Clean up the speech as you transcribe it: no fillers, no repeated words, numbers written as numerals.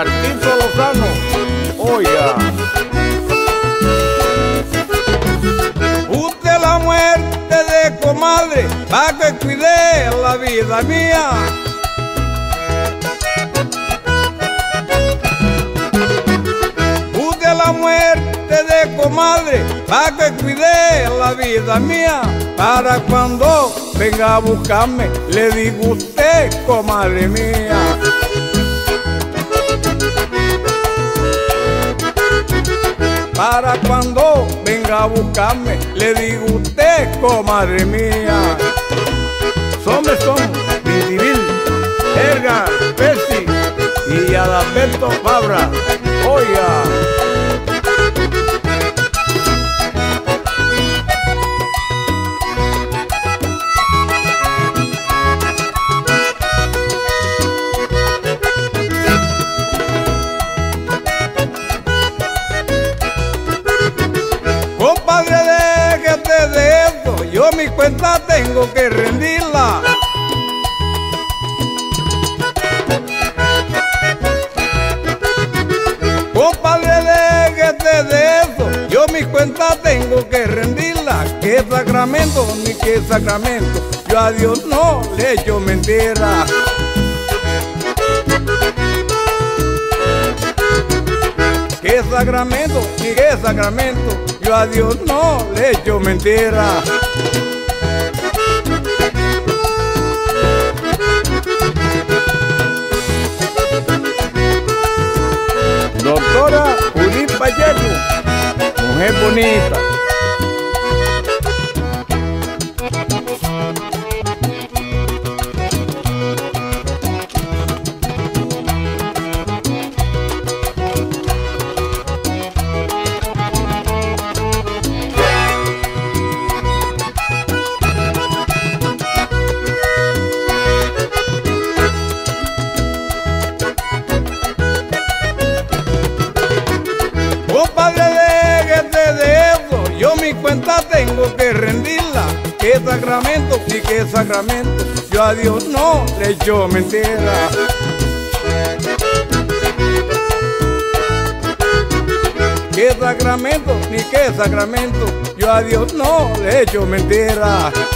Narciso Lozano, oiga. Usted la muerte de comadre, pa' que cuide la vida mía. Usted la muerte de comadre, pa' que cuide la vida mía. Para cuando venga a buscarme, le digo usted, comadre mía. Para cuando venga a buscarme, le digo usted, comadre mía. Son Vintivil, Edgar, Bessi y Adalberto Fabra, oiga. Compadre, déjate de esto, yo mi cuenta tengo que rendirla. Compadre, déjate de esto, yo mi cuenta tengo que rendirla. Que sacramento, ni que sacramento, yo a Dios no le echo mentira. Que sacramento, ni que sacramento, yo a Dios no le echo mentira. Doctora Judith Pacheco, mujer bonita. Compadre, déjate de eso, yo mi cuenta tengo que rendirla. Que sacramento, ni que sacramento, yo a Dios no le echo mentira. Que sacramento, ni que sacramento, yo a Dios no le echo mentira.